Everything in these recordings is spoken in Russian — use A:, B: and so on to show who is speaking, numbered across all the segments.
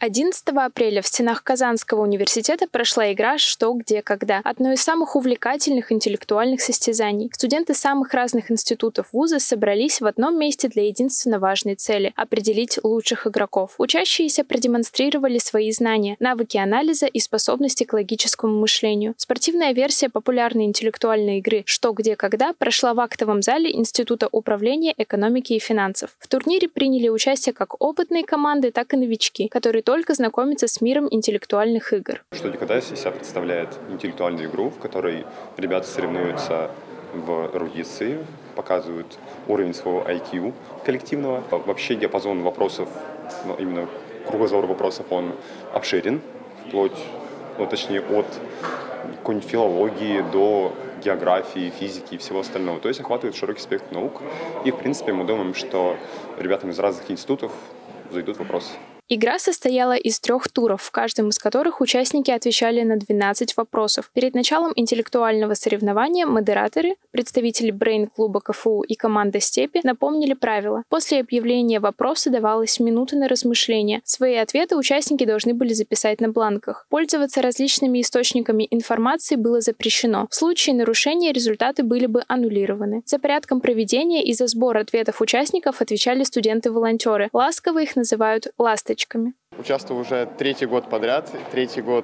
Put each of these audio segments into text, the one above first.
A: 11 апреля в стенах Казанского университета прошла игра «Что, где, когда». Одно из самых увлекательных интеллектуальных состязаний. Студенты самых разных институтов вуза собрались в одном месте для единственно важной цели – определить лучших игроков. Учащиеся продемонстрировали свои знания, навыки анализа и способности к логическому мышлению. Спортивная версия популярной интеллектуальной игры «Что, где, когда» прошла в актовом зале Института управления экономики и финансов. В турнире приняли участие как опытные команды, так и новички, которые только знакомиться с миром интеллектуальных игр.
B: «Что, где, когда» из себя представляет интеллектуальную игру, в которой ребята соревнуются в эрудиции, показывают уровень своего IQ коллективного. Вообще диапазон вопросов, именно кругозор вопросов, он обширен, вплоть, точнее, от какой-нибудь филологии до географии, физики и всего остального. То есть охватывает широкий спектр наук. И, в принципе, мы думаем, что ребятам из разных институтов зайдут вопросы.
A: Игра состояла из 3 туров, в каждом из которых участники отвечали на 12 вопросов. Перед началом интеллектуального соревнования модераторы, представители Брейн-клуба КФУ и команда Степи напомнили правила. После объявления вопроса давалась минута на размышление. Свои ответы участники должны были записать на бланках. Пользоваться различными источниками информации было запрещено. В случае нарушения результаты были бы аннулированы. За порядком проведения и за сбор ответов участников отвечали студенты-волонтеры. Ласково их называют «ласточками».
C: Участвую уже 3-й год подряд, 3-й год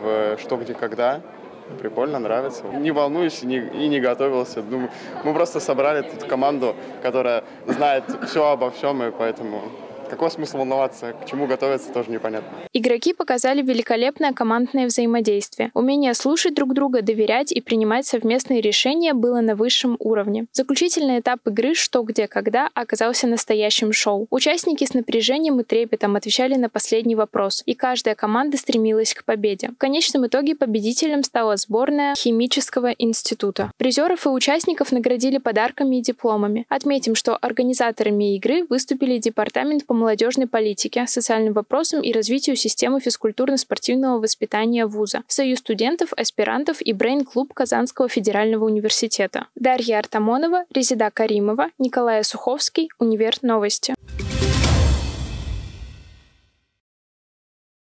C: в «Что, где, когда». Прикольно, нравится. Не волнуюсь и не готовился. Думаю, мы просто собрали тут команду, которая знает все обо всем, и поэтому какой смысл волноваться, к чему готовиться, тоже непонятно.
A: Игроки показали великолепное командное взаимодействие. Умение слушать друг друга, доверять и принимать совместные решения было на высшем уровне. Заключительный этап игры «Что, где, когда» оказался настоящим шоу. Участники с напряжением и трепетом отвечали на последний вопрос, и каждая команда стремилась к победе. В конечном итоге победителем стала сборная Химического института. Призеров и участников наградили подарками и дипломами. Отметим, что организаторами игры выступили Департамент по молодежной политике, социальным вопросам и развитию системы физкультурно-спортивного воспитания вуза, Союз студентов, аспирантов и Брейн-клуб Казанского федерального университета. Дарья Артамонова, Резеда Каримова, Николай Суховский, Универ Новости.